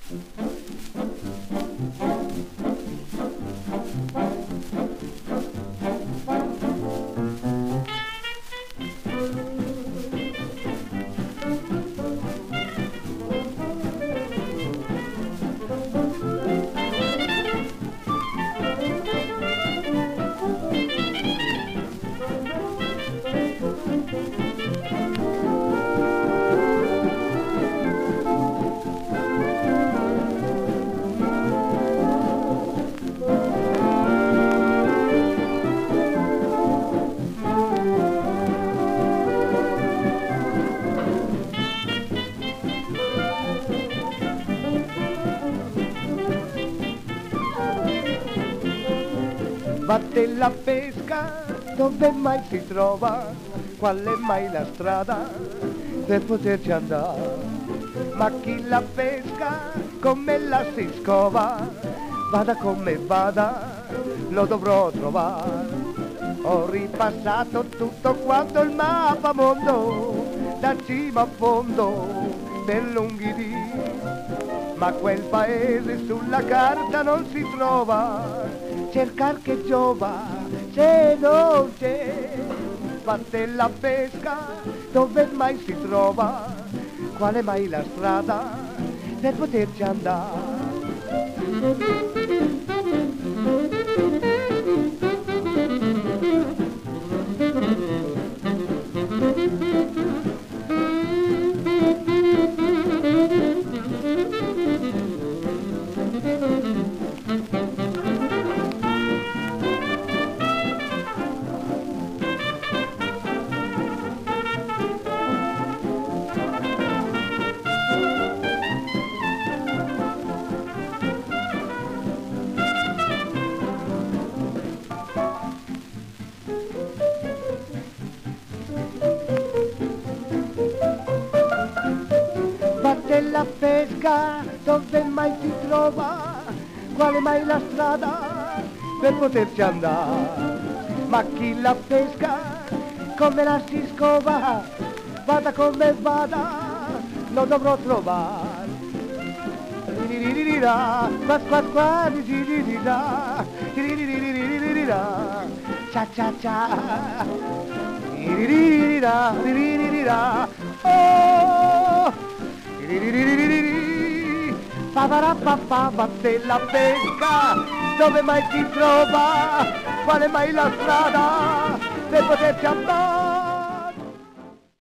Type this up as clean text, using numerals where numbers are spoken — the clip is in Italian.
Batte la pesca dove mai si trova, qual è mai la strada per poterci andare? Ma chi la pesca come la si scova, vada come vada, lo dovrò trovare. Ho ripassato tutto quanto il mappamondo, da cima a fondo, per lunghi dì, ma quel paese sulla carta non si trova. Cercar che giova se non c'è, batte la pesca dove mai si trova, qual è mai la strada per poterci andare? Batte la pesca dove mai si trova, quale mai la strada per poterci andare? Ma chi la pesca come la si scova, vada come vada, lo dovrò trovare. Cia cia cia, oh, paparapapà, batte la pesca dove mai si trova, qual è mai la strada per poterci andare?